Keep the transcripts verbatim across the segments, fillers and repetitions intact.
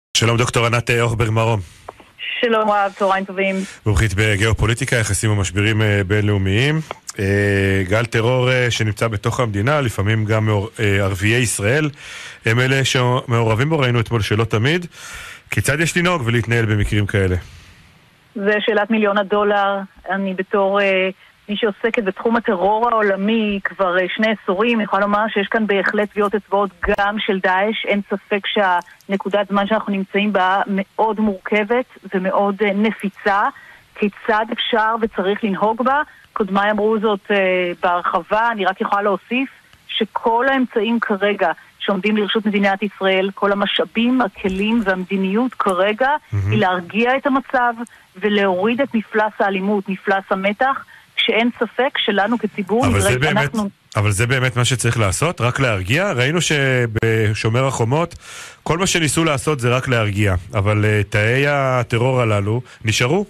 שלום דוקטור ענת אוכברג מרום. שלום רב, צהריים טובים. מומחית בגיאופוליטיקה, יחסים ומשברים בינלאומיים. גל טרור שנמצא בתוך המדינה, לפעמים גם ערביי ישראל, הם אלה שמעורבים בו, ראינו אתמול שלא תמיד. כיצד יש לנהוג ולהתנהל במקרים כאלה? זה שאלת מיליון הדולר. אני בתור מי שעוסקת בתחום הטרור העולמי כבר שני עשורים, אני יכולה לומר שיש כאן בהחלט טביעות אצבעות גם של דאעש. אין ספק שהנקודת זמן שאנחנו נמצאים בה מאוד מורכבת ומאוד נפיצה. כיצד אפשר וצריך לנהוג בה? קודמיי אמרו זאת uh, בהרחבה. אני רק יכולה להוסיף שכל האמצעים כרגע שעומדים לרשות מדינת ישראל, כל המשאבים, הכלים והמדיניות כרגע, mm-hmm. היא להרגיע את המצב ולהוריד את מפלס האלימות, מפלס המתח, שאין ספק שלנו כציבור אבל זה באמת, אנחנו... אבל זה באמת מה שצריך לעשות, רק להרגיע. ראינו שבשומר החומות כל מה שניסו לעשות זה רק להרגיע, אבל תאי הטרור הללו נשארו.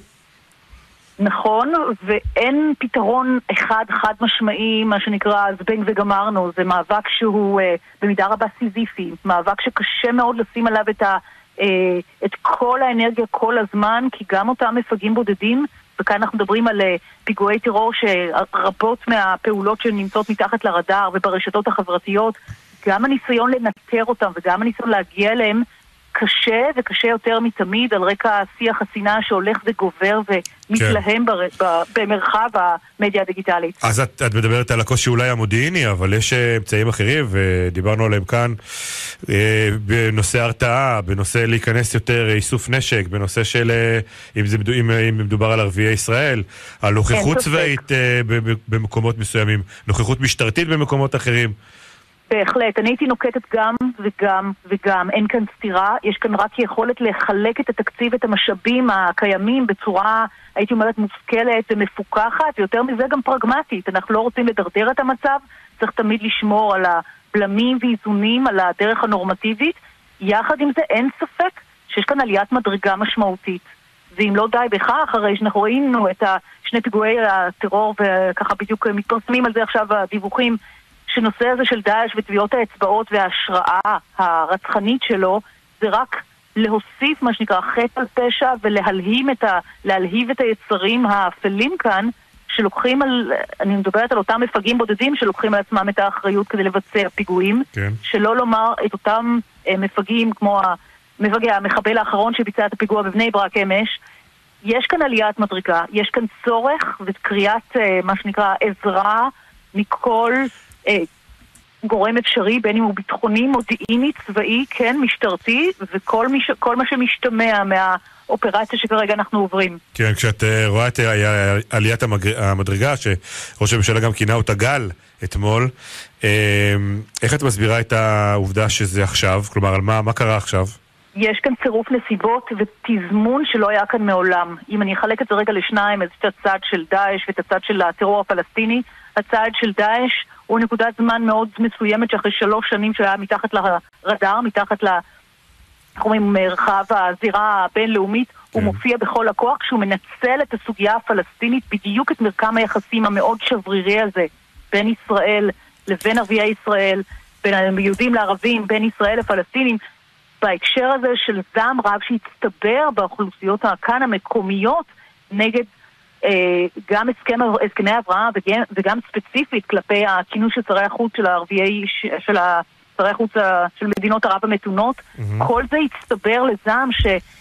נכון, ואין פתרון אחד חד משמעי, מה שנקרא זבנג וגמרנו. זה מאבק שהוא אה, במידה רבה סיזיפי, מאבק שקשה מאוד לשים עליו את, ה, אה, את כל האנרגיה כל הזמן, כי גם אותם מפגעים בודדים, וכאן אנחנו מדברים על אה, פיגועי טרור שרבות מהפעולות שנמצאות מתחת לרדאר וברשתות החברתיות, גם הניסיון לנטר אותם וגם הניסיון להגיע אליהם, קשה וקשה יותר מתמיד על רקע שיח השנאה שהולך וגובר ומתלהם בר... במרחב המדיה הדיגיטלית. אז את, את מדברת על הקושי אולי המודיעיני, אבל יש אמצעים אחרים ודיברנו עליהם כאן, בנושא הרתעה, בנושא להיכנס יותר איסוף נשק, בנושא של, אם, זה, אם, אם מדובר על ערביי ישראל, על נוכחות צבאית במקומות מסוימים, נוכחות משטרתית במקומות אחרים. בהחלט, אני הייתי נוקטת גם וגם וגם, אין כאן סתירה, יש כאן רק יכולת לחלק את התקציב, את המשאבים הקיימים בצורה, הייתי אומרת, מושכלת ומפוקחת, ויותר מזה גם פרגמטית. אנחנו לא רוצים לדרדר את המצב, צריך תמיד לשמור על הבלמים ואיזונים, על הדרך הנורמטיבית. יחד עם זה אין ספק שיש כאן עליית מדרגה משמעותית. ואם לא די בכך, הרי שאנחנו ראינו את שני פיגועי הטרור, וככה בדיוק מתפרסמים על זה עכשיו הדיווחים, שנושא הזה של דאעש וטביעות האצבעות וההשראה הרצחנית שלו זה רק להוסיף מה שנקרא חטא על פשע ולהלהים את ה... להלהיב את היצרים האפלים כאן שלוקחים על... אני מדברת על אותם מפגעים בודדים שלוקחים על עצמם את האחריות כדי לבצע פיגועים, כן. שלא לומר את אותם אה, מפגעים כמו המפגע, המחבל האחרון שביצע את הפיגוע בבני ברק אמש. יש כאן עליית מדרגה, יש כאן צורך וקריאת אה, מה שנקרא עזרה מכל גורם אפשרי, בין אם הוא ביטחוני, מודיעיני, צבאי, כן, משטרתי, וכל מש... כל מה שמשתמע מהאופרציה שכרגע אנחנו עוברים. כן, כשאת רואה את עליית המדרגה, שראש הממשלה גם כינה אותה גל אתמול, איך את מסבירה את העובדה שזה עכשיו? כלומר, על מה, מה קרה עכשיו? יש כאן צירוף נסיבות ותזמון שלא היה כאן מעולם. אם אני אחלק את זה רגע לשניים, אז את הצד של דאעש ואת הצד של הטרור הפלסטיני, הצד של דאעש הוא נקודת זמן מאוד מסוימת שאחרי שלוש שנים שהיה מתחת לרדאר, מתחת למרחב הזירה הבינלאומית, כן. הוא מופיע בכל הכוח כשהוא מנצל את הסוגיה הפלסטינית, בדיוק את מרקם היחסים המאוד שברירי הזה בין ישראל לבין ערביי ישראל, בין היהודים לערבים, בין ישראל לפלסטינים, בהקשר הזה של זעם רב שהצטבר באוכלוסיות כאן המקומיות נגד גם הסכמי אברהם וגם, וגם ספציפית כלפי הכינוס של שרי החוץ של הערביי, של שרי החוץ של מדינות ערב המתונות. Mm-hmm. כל זה הצטבר לזעם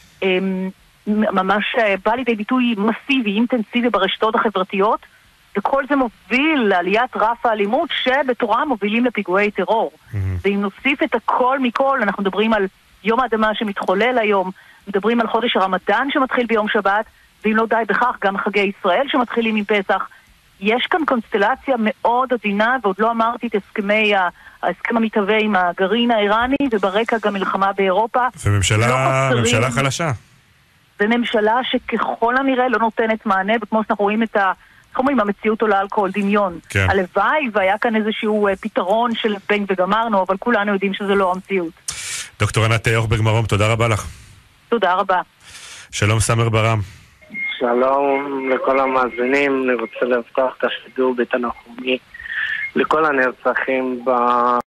שממש בא לידי ביטוי מסיבי, אינטנסיבי ברשתות החברתיות, וכל זה מוביל לעליית רף האלימות שבתורה מובילים לפיגועי טרור. Mm-hmm. ואם נוסיף את הכל מכל, אנחנו מדברים על יום האדמה שמתחולל היום, מדברים על חודש הרמדאן שמתחיל ביום שבת, ואם לא די בכך, גם חגי ישראל שמתחילים עם פסח. יש כאן קונסטלציה מאוד עדינה, ועוד לא אמרתי את הסכמי, ההסכם המתהווה עם הגרעין האיראני, וברקע גם מלחמה באירופה. וממשלה לא ממשלה חלשה. וממשלה שככל הנראה לא נותנת מענה, וכמו שאנחנו רואים את ה... איך אומרים, המציאות עולה על כל דמיון. כן. הלוואי, והיה כאן איזשהו פתרון של בנג וגמרנו, אבל כולנו יודעים שזה לא המציאות. דוקטור ענת אוכברג מרום, תודה רבה לך. תודה רבה. שלום סמר ברם. שלום לכל המאזינים, אני רוצה לפתוח את השידור בתנחומי לכל הנרצחים ב...